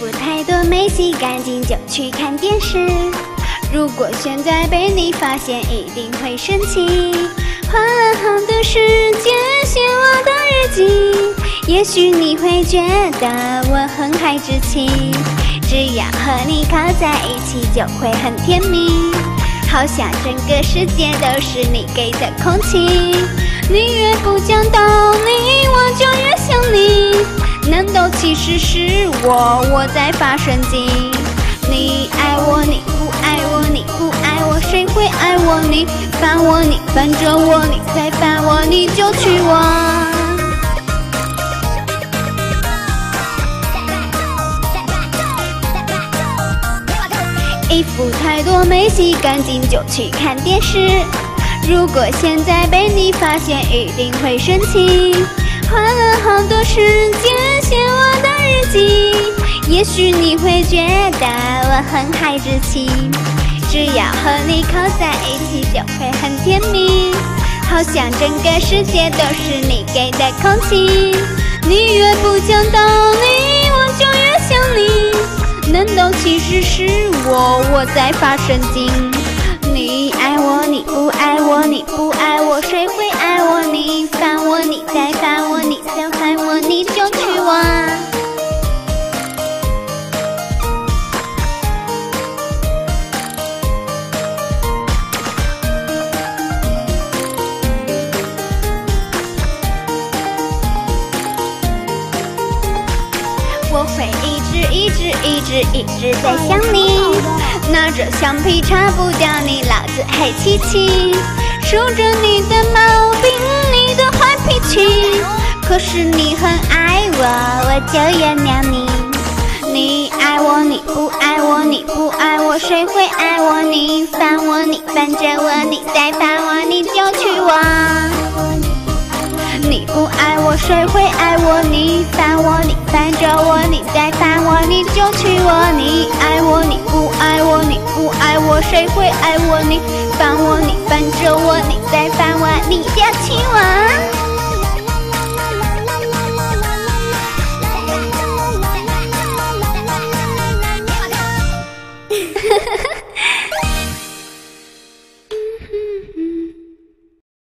服太多没洗干净就去看电视。如果现在被你发现，一定会生气。花了好多时间写我的日记，也许你会觉得我很孩子气。只要和你靠在一起，就会很甜蜜。好像整个世界都是你给的空气。你越不讲道理，我就越想你。难道其实是我在发神经？你爱我，你不爱我，你不爱我，谁会爱我？你烦我，你烦着我，你再烦我，你就娶我。衣服太多没洗干净就去看电视。如果现在被你发现，一定会生气。花了好多时间写我的日记，也许你会觉得我很孩子气。只要和你靠在一起，就会很甜蜜。好像整个世界都是你给的空气。你越不讲道理，我就越想你。难道其实是我在发神经？你爱我，你不爱我，你不爱我，谁会爱我？你烦我，你再烦我，你再烦我，你就娶我。我会一直在想你，拿着橡皮擦不掉你，老子黑漆漆。数着你的毛病，你的坏脾气，可是你很爱我，我就原谅你。你爱我，你不爱我，你不爱我，谁会爱我？你烦我，你烦着我，你再烦我，你就娶我。你不爱我，谁会爱我？你烦我，你烦着我，你再烦我，你就娶我。你爱我，你不爱我，你不爱我，谁会爱我？你烦我，你烦着我，你再烦我，你就娶我。